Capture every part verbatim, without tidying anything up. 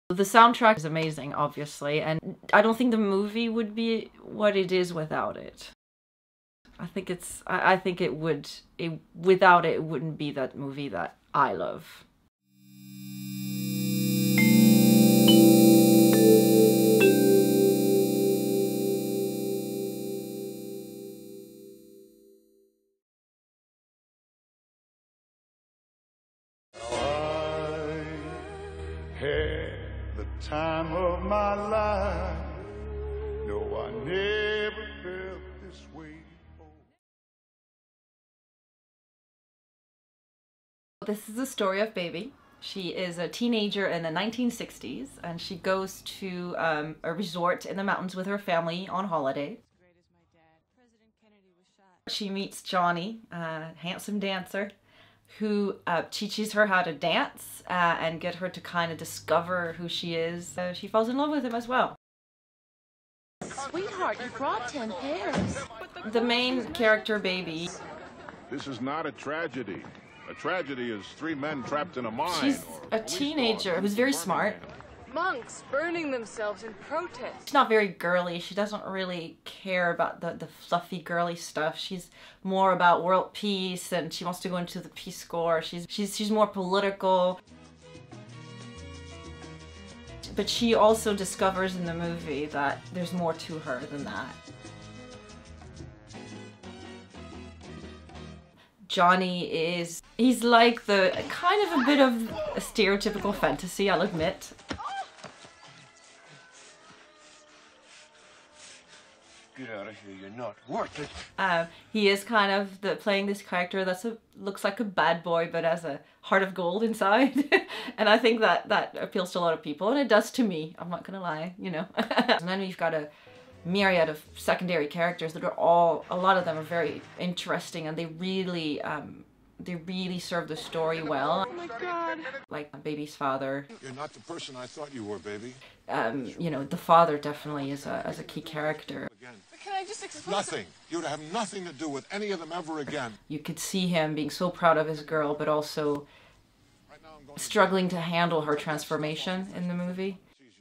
The soundtrack is amazing, obviously, and I don't think the movie would be what it is without it. I think it's, I, I think it would, it, without it, it wouldn't be that movie that I love. The time of my life. No, I never felt this way before. This is the story of Baby. She is a teenager in the nineteen sixties, and she goes to um, a resort in the mountains with her family on holiday. She meets Johnny, a handsome dancer, who uh, teaches her how to dance uh, and get her to kind of discover who she is. Uh, she falls in love with him as well. Sweetheart, you brought ten pairs. The main character, Baby. This is not a tragedy. A tragedy is three men trapped in a mine. She's a teenager who's very smart. Monks burning themselves in protest. She's not very girly. She doesn't really care about the, the fluffy girly stuff. She's more about world peace, and she wants to go into the Peace Corps. She's, she's, she's more political. But she also discovers in the movie that there's more to her than that. Johnny is, he's like the, kind of a bit of a stereotypical fantasy, I'll admit. Get out of here, you're not worth it. Um, he is kind of the, playing this character that's a, looks like a bad boy but has a heart of gold inside. And I think that that appeals to a lot of people, and it does to me, I'm not gonna lie, you know. And then we've got a myriad of secondary characters that are all, a lot of them are very interesting, and they really, um, they really serve the story well. Oh my God. Like Baby's father. You're not the person I thought you were, baby. Um, you know, the father definitely is a, as a key character. Again. But can I just explain? Nothing. You'd have nothing to do with any of them ever again. You could see him being so proud of his girl, but also struggling to handle her transformation in the movie.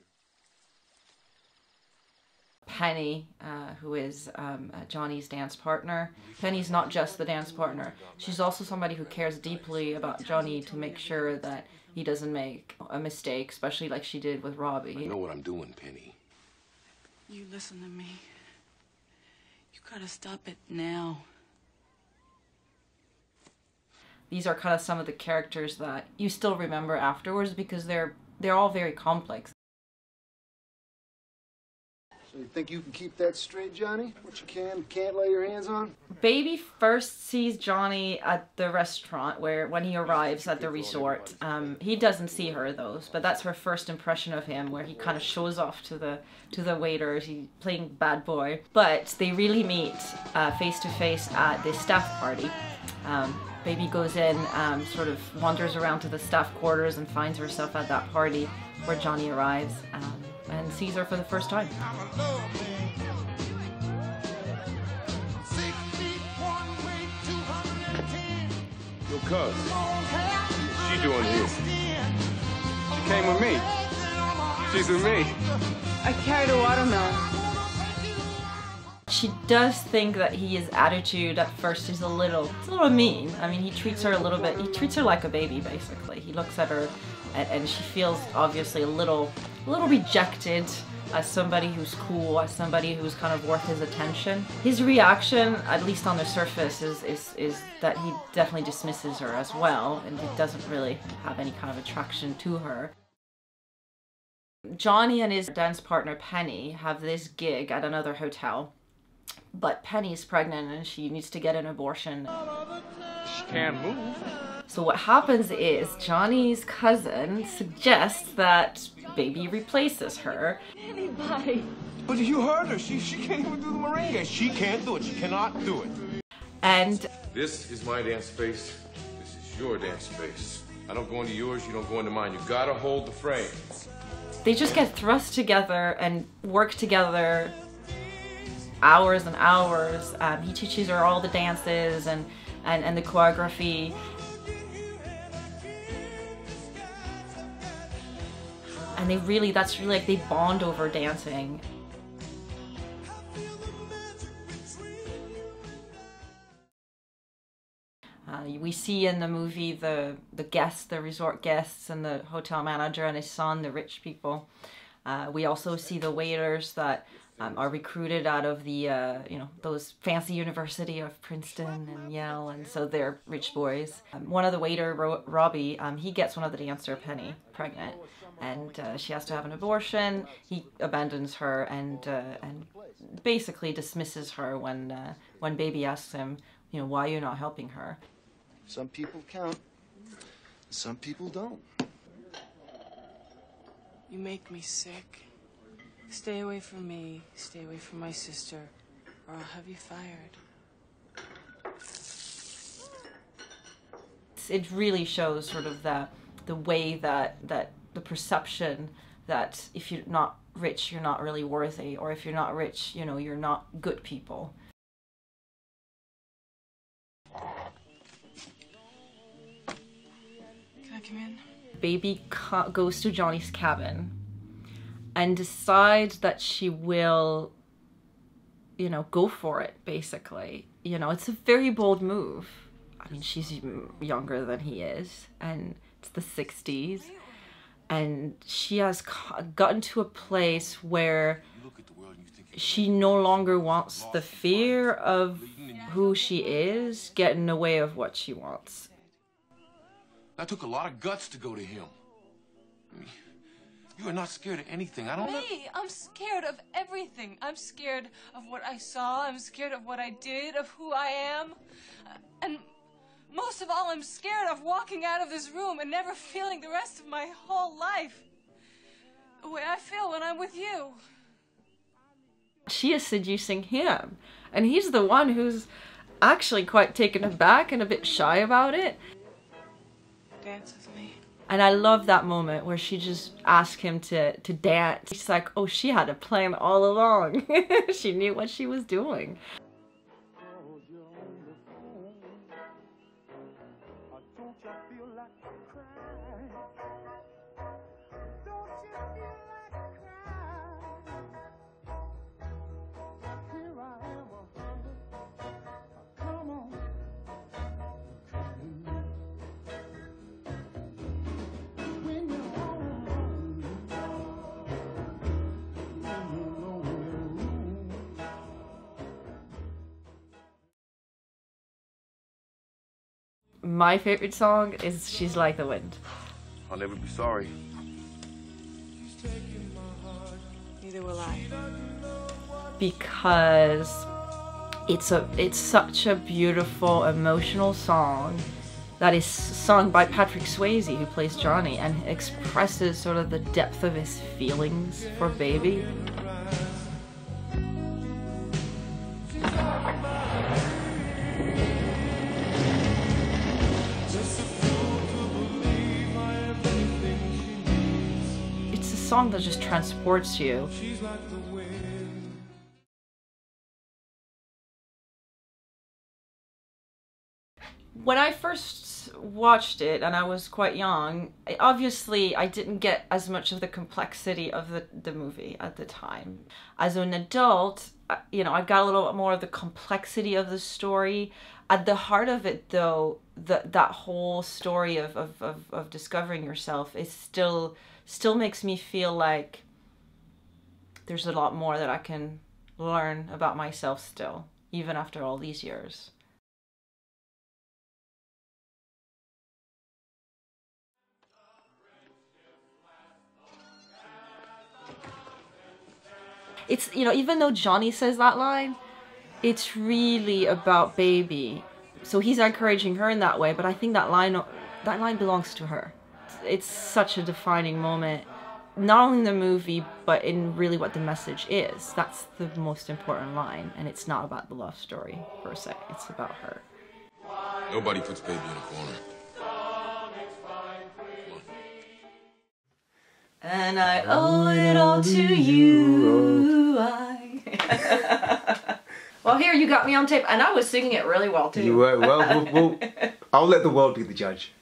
Penny, uh, who is um, uh, Johnny's dance partner. Penny's not just the dance partner. She's also somebody who cares deeply about Johnny to make sure that he doesn't make a mistake, especially like she did with Robbie. I know what I'm doing, Penny. You listen to me. You gotta stop it now. These are kind of some of the characters that you still remember afterwards because they're they're all very complex. So you think you can keep that straight, Johnny? What you can, can't lay your hands on? Baby first sees Johnny at the restaurant where when he arrives at the resort. Um, he doesn't see her though, but that's her first impression of him, where he kind of shows off to the to the waiters. He's playing bad boy. But they really meet uh, face to face at the staff party. Um, Baby goes in, um, sort of wanders around to the staff quarters and finds herself at that party where Johnny arrives. Um, and sees her for the first time. Yo, cuz, what's she doing here? She came with me. She's with me. I carried a watermelon. She does think that his attitude at first is a little, it's a little mean. I mean, he treats her a little bit, he treats her like a baby, basically. He looks at her and, and she feels obviously a little, a little rejected as somebody who's cool, as somebody who's kind of worth his attention. His reaction, at least on the surface, is, is, is that he definitely dismisses her as well, and he doesn't really have any kind of attraction to her. Johnny and his dance partner Penny have this gig at another hotel, but Penny's pregnant and she needs to get an abortion. She can't move. So what happens is Johnny's cousin suggests that Baby replaces her. Anybody. But you heard her. She, she can't even do the merengue. She can't do it. She cannot do it. And This is my dance space. This is your dance space. I don't go into yours, you don't go into mine. You gotta hold the frame. they just get thrust together and work together hours and hours. Um, he teaches her all the dances and, and, and the choreography. and they really, that's really like they bond over dancing. Uh, we see in the movie the the guests, the resort guests, and the hotel manager and his son, the rich people. Uh, we also see the waiters that um, are recruited out of the uh, you know, those fancy university of Princeton and Yale, and so they're rich boys. Um, one of the waiter, Ro Robbie, um, he gets one of the dancer, Penny, pregnant, and uh, she has to have an abortion. He abandons her and uh, and basically dismisses her when uh, when Baby asks him, you know, why you're not helping her. Some people count, some people don't. You make me sick. Stay away from me, stay away from my sister, or I'll have you fired. It really shows sort of that the way that that the perception that if you're not rich, you're not really worthy, or if you're not rich, you know, you're not good people. Can I come in? Baby goes to Johnny's cabin and decides that she will, you know, go for it, basically. You know, it's a very bold move. I mean, she's younger than he is, and it's the sixties. And she has gotten to a place where she no longer wants the fear of who she is get in the way of what she wants. That took a lot of guts to go to him. I mean, you are not scared of anything. I don't know. Me, I'm scared of everything. I'm scared of what I saw. I'm scared of what I did, of who I am. Uh, and most of all, I'm scared of walking out of this room and never feeling the rest of my whole life the way I feel when I'm with you. She is seducing him, and he's the one who's actually quite taken aback and a bit shy about it. Dance with me. And I love that moment where she just asked him to, to dance. She's like, oh, she had a plan all along. She knew what she was doing. My favorite song is She's Like the Wind. I'll never be sorry. Neither will I. Because it's a it's such a beautiful, emotional song that is sung by Patrick Swayze, who plays Johnny, and expresses sort of the depth of his feelings for Baby. Song that just transports you. When I first watched it, and I was quite young, obviously I didn't get as much of the complexity of the, the movie at the time. As an adult, you know, I got a little bit more of the complexity of the story. At the heart of it, though, the, that whole story of, of, of, of discovering yourself is still still makes me feel like there's a lot more that I can learn about myself still, even after all these years. It's, you know, even though Johnny says that line, it's really about Baby. So he's encouraging her in that way, but I think that line, that line belongs to her. It's such a defining moment, not only in the movie, but in really what the message is. That's the most important line, and it's not about the love story, per se. It's about her. Nobody puts Baby in a corner. And I owe it all to you. I... Well, here, you got me on tape, and I was singing it really well, too. You were, well, we'll, we'll I'll let the world be the judge.